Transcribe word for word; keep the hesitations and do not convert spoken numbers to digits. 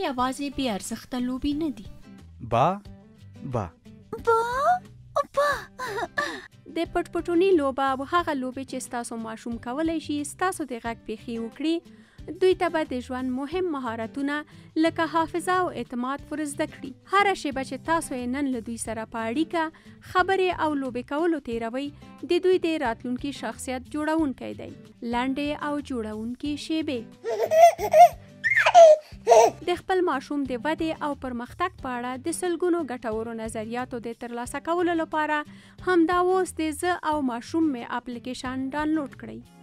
یوازې بې ارزښته لوبې نه دي. با با با با د پټپټوني لوبه او هغه لوبې چې ستاسو ماشوم کولی شي ستاسو د غږ پیښې وکړي، دوی ته به د ژوند مهم مهارتونه لکه حافظه او اعتماد ور زده کړي. هره شیبه چې تاسو یې نن له دوی سره په اړیکه خبرې او لوبې کولو تیروئ، د دوی د راتلونکي شخصیت جوړونکی دی. لنډې او جوړونکي شیبې د خپل ماشوم د ودې او پرمختګ په اړه د سلګونو ګټورو نظریاتو د ترلاسه کولو لپاره همدا اوس د زه او ماشوم مې اپلیکیشن ډاونلوډ کړئ.